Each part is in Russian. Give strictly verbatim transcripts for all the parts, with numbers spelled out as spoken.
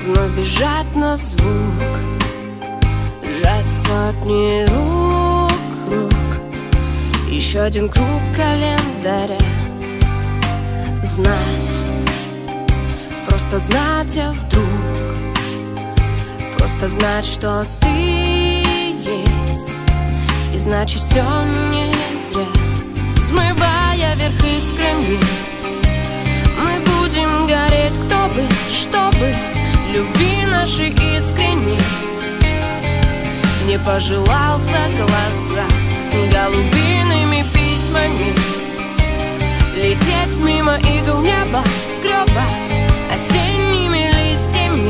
вновь бежать на звук, сжать сотни рук, рук. Еще один круг календаря. Знать, просто знать, а вдруг, просто знать, что ты есть, и значит все не зря. Взмывая вверх искрами, мы будем гореть, кто бы, что бы, любви нашей искренней не пожелал за глаза голубиными письмами лететь мимо игл неба, скреба осенними листьями,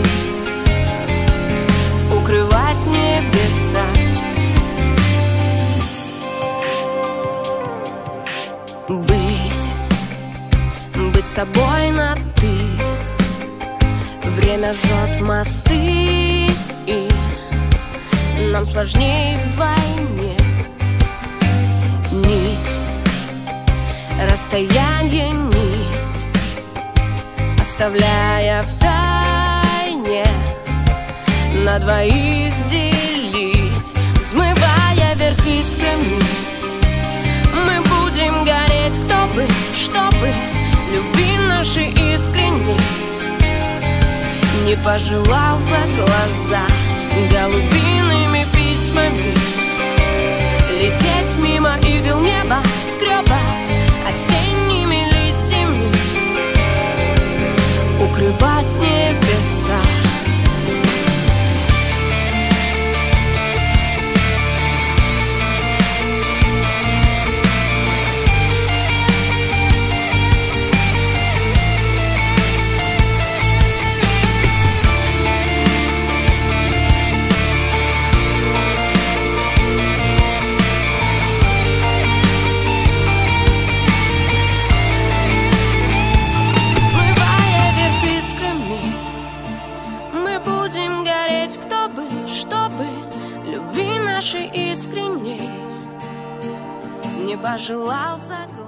укрывать небеса. Быть, быть собой на ты. Время жжет мосты, и нам сложнее вдвойне. Нить, расстояние нить, оставляя в тайне, на двоих делить. Взмывая вверх искрами, мы будем гореть, кто бы, что бы, любви нашей искренней не пожелал за глаза голубиными письмами лететь мимо игл неба, скреба осенними листьями, укрывать небеса. Кто бы, чтобы любви нашей искренней не пожелал за глаза.